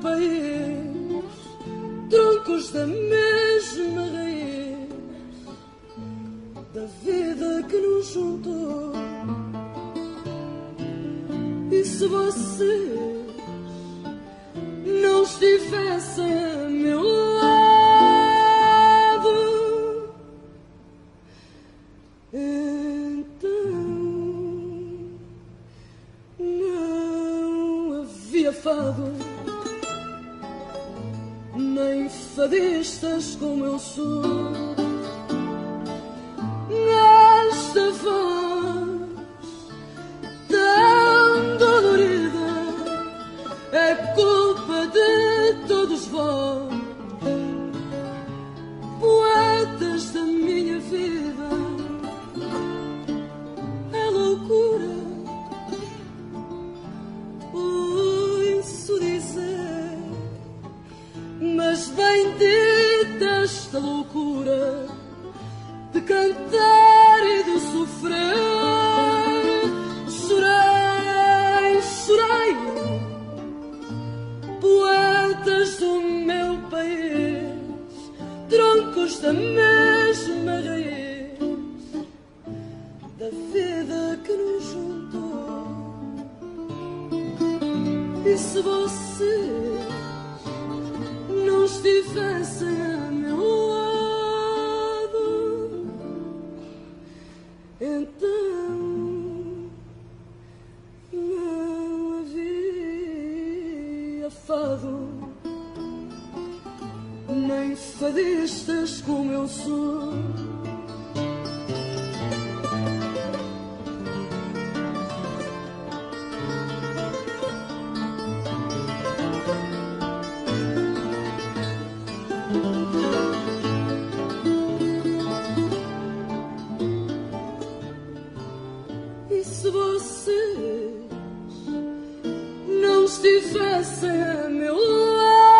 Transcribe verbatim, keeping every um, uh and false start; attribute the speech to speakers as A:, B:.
A: país, troncos da mesma raiz, da vida que nos juntou. E se vocês não estivessem a meu lado, então não havia fado, nem fadistas como eu sou. Nesta voz tão dolorida é culpa de todos vós, poetas da minha vida. É loucura ouço dizer, mas bendita esta loucura de cantar e de sofrer. Chorei, chorei, poetas do meu país, troncos da mesma raiz, da vida que nos juntou. E se vocês não estivessem a meu lado, então não havia fado, nem fadistas como eu sou. E se vocês não estivessem a meu lado,